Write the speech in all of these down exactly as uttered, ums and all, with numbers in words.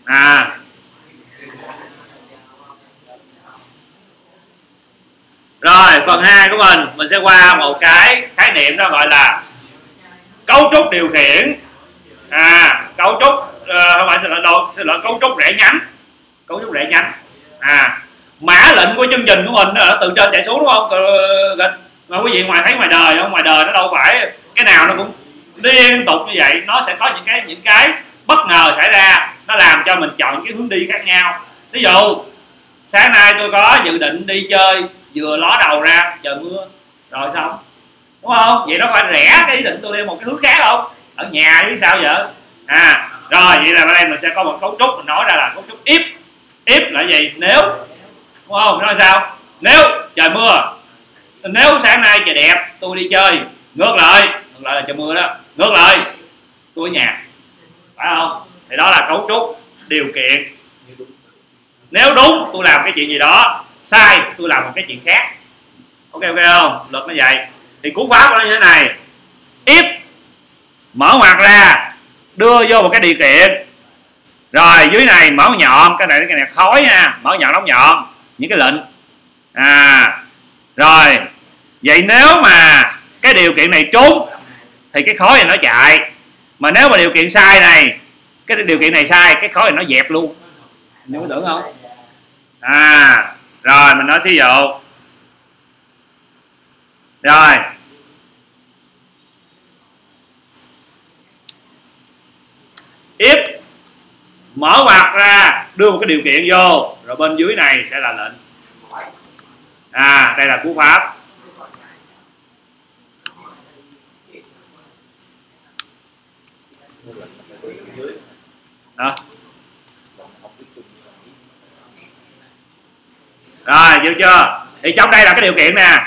À rồi, phần hai của mình mình sẽ qua một cái khái niệm đó gọi là cấu trúc điều khiển. À cấu trúc uh, không phải xin lỗi đâu, xin lỗi cấu trúc rẽ nhánh. Cấu trúc rẽ nhánh. À mã lệnh của chương trình của mình nó từ trên chạy xuống đúng không? Mà quý vị ngoài thấy ngoài đời không? Ngoài đời nó đâu phải cái nào nó cũng liên tục như vậy, nó sẽ có những cái những cái bất ngờ xảy ra, nó làm cho mình chọn cái hướng đi khác nhau. Ví dụ sáng nay tôi có dự định đi chơi, vừa ló đầu ra trời mưa rồi xong, đúng không? Vậy nó phải rẽ cái ý định tôi đi một cái hướng khác không? Ở nhà biết sao vậy? À rồi vậy là ở đây mình sẽ có một cấu trúc, mình nói ra là cấu trúc if. If là gì? Nếu, đúng không? Nói sao? Nếu trời mưa, nếu sáng nay trời đẹp tôi đi chơi, ngược lại ngược lại là trời mưa đó, ngược lại tôi ở nhà, phải không? Thì đó là cấu trúc điều kiện. Nếu đúng tôi làm cái chuyện gì đó, sai tôi làm một cái chuyện khác. Ok ok không? Luật nó vậy. Thì cú pháp nó như thế này: if mở ngoặc ra đưa vô một cái điều kiện, rồi dưới này mở nhọn, cái này cái này khói nha, mở nhọn đóng nhọn, những cái lệnh. À rồi vậy nếu mà cái điều kiện này trúng thì cái khói này nó chạy, mà nếu mà điều kiện sai này, cái điều kiện này sai, cái khói này nó dẹp luôn. Anh có tưởng không? À rồi mình nói thí dụ rồi if mở ngoặc ra đưa một cái điều kiện vô, rồi bên dưới này sẽ là lệnh. À đây là cú pháp. Đó. Rồi hiểu chưa? Thì trong đây là cái điều kiện nè.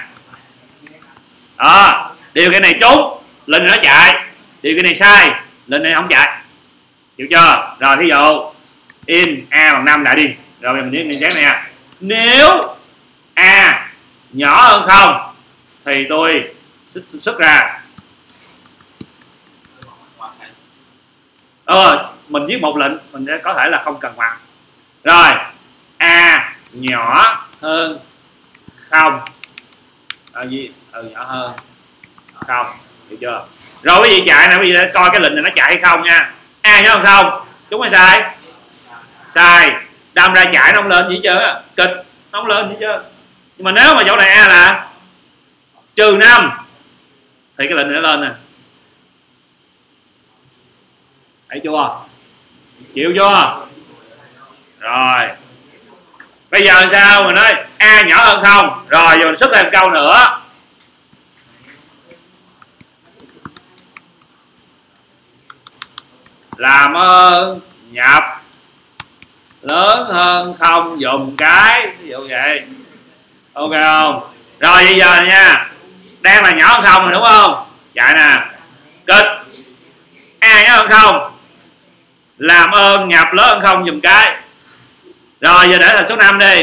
Đó, điều kiện này trúng, lệnh nó chạy. Điều kiện này sai, lệnh này không chạy. Hiểu chưa? Rồi thí dụ in a bằng năm lại đi. Rồi mình đi mình chép này nha. Nếu a nhỏ hơn không thì tôi xuất ra. Ờ, mình viết một lệnh mình sẽ có thể là không cần ngoặc. Rồi a nhỏ hơn không. À, gì? Ừ, nhỏ hơn không. Hiểu chưa? Rồi cái gì chạy nè, quý vị để coi cái lệnh này nó chạy hay không nha. A nhỏ hơn không, đúng hay sai? Sai. Đâm ra chạy nó không lên gì chưa? Kịch nó không lên gì chưa? Nhưng mà nếu mà chỗ này a là trừ năm thì cái lệnh này nó lên nè. Thấy chưa? Chịu chưa? Rồi bây giờ sao? Mình nói a nhỏ hơn không, rồi giờ mình xuất thêm câu nữa. Làm ơn nhập lớn hơn không dùng cái, ví dụ vậy. Ok không? Rồi bây giờ nha, đang là nhỏ hơn không rồi đúng không? Vậy nè, kịch a nhỏ hơn không, làm ơn nhập lớn hơn không dùng cái. Rồi giờ để thành số năm đi.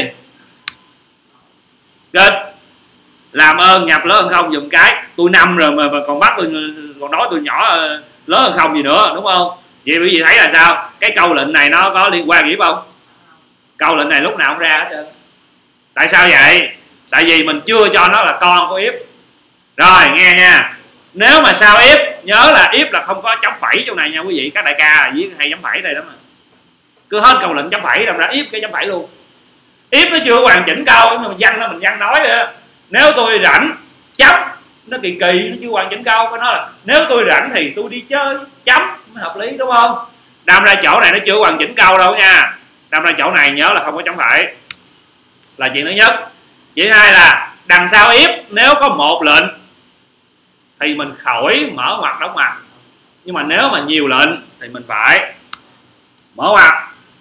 Kịch làm ơn nhập lớn hơn không dùng cái. Tôi năm rồi mà, mà còn bắt tôi còn nói tôi nhỏ lớn hơn không gì nữa, đúng không? Vậy quý vị thấy là sao? Cái câu lệnh này nó có liên quan gì không? Câu lệnh này lúc nào cũng ra hết trơn. Tại sao vậy? Tại vì mình chưa cho nó là con của if. Rồi nghe nha, nếu mà sao if, nhớ là if là không có chấm phẩy trong này nha quý vị. Các đại ca viết hay chấm phẩy đây lắm mà. Cứ hết câu lệnh chấm phẩy làm ra if cái chấm phẩy luôn. If nó chưa hoàn chỉnh câu, nhưng mà văn nó mình văn nói nữa. Nếu tôi rảnh chấm, nó kỳ kỳ, nó chưa hoàn chỉnh câu. Nó là nếu tôi rảnh thì tôi đi chơi chấm, mới hợp lý đúng không? Đâm ra chỗ này nó chưa hoàn chỉnh câu đâu nha. Đâm ra chỗ này nhớ là không có chấm phẩy, là chuyện thứ nhất. Chuyện thứ hai là đằng sau if nếu có một lệnh thì mình khỏi mở ngoặc đóng ngoặc, nhưng mà nếu mà nhiều lệnh thì mình phải mở ngoặc.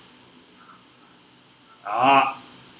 Đó,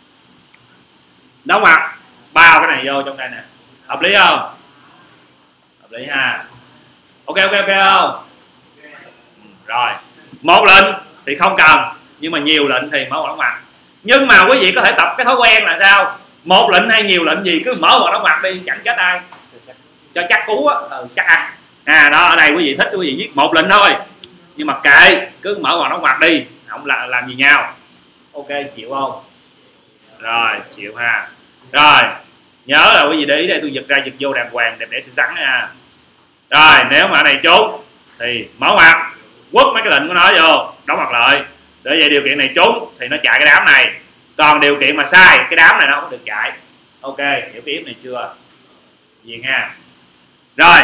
đóng ngoặc, bao cái này vô trong đây nè. Hợp lý không? Hợp lý ha. Ok ok ok không? Rồi một lệnh thì không cần, nhưng mà nhiều lệnh thì mở ngoặc đóng ngoặc. Nhưng mà quý vị có thể tập cái thói quen là sao? Một lệnh hay nhiều lệnh gì cứ mở ngoặc đóng ngoặc đi, chẳng chết ai, cho chắc cú á. Ừ, chắc ăn. À đó, ở đây quý vị thích quý vị viết một lệnh thôi, nhưng mà kệ, cứ mở ngoặc đóng ngoặc đi, không không làm, làm gì nhau. Ok chịu không? Rồi chịu ha. Rồi nhớ là quý vị để ý đây, tôi giật ra giật vô đàng hoàng đẹp để xinh xắn nha. Rồi nếu mà này trúng thì mở mặt, quất mấy cái lệnh của nó vô, đóng mặt lại. Để vậy điều kiện này trúng thì nó chạy cái đám này, còn điều kiện mà sai cái đám này nó không được chạy. Ok hiểu cái ý này chưa? Gì ha. Rồi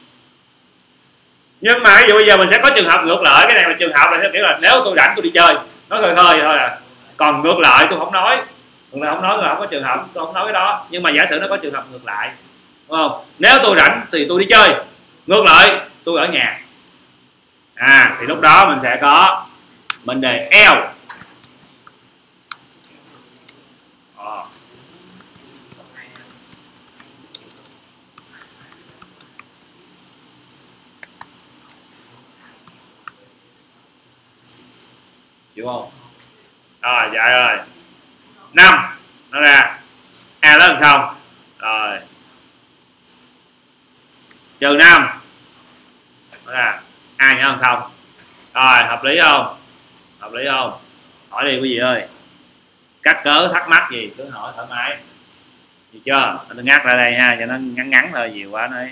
nhưng mà ví dụ bây giờ mình sẽ có trường hợp ngược lại. Cái này là trường hợp là theo kiểu là nếu tôi rảnh tôi đi chơi, nói khơi khơi thôi à. Còn ngược lại tôi không nói, còn là không nói là không có trường hợp, tôi không nói cái đó. Nhưng mà giả sử nó có trường hợp ngược lại, đúng không? Nếu tôi rảnh thì tôi đi chơi, ngược lại tôi ở nhà, à thì lúc đó mình sẽ có mình đề eo. Ờ. Hiểu không? Rồi dạ rồi. Năm nó ra a lớn hơn không. Rồi trừ năm nó ra a nhỏ hơn không. Rồi hợp lý không? Hợp lý không? Hỏi đi quý vị ơi, cắt cớ thắc mắc gì cứ hỏi thoải mái, được chưa? Tôi ngắt ra đây ha cho nó ngắn ngắn thôi, nhiều quá đấy.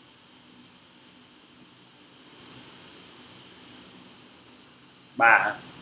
Ba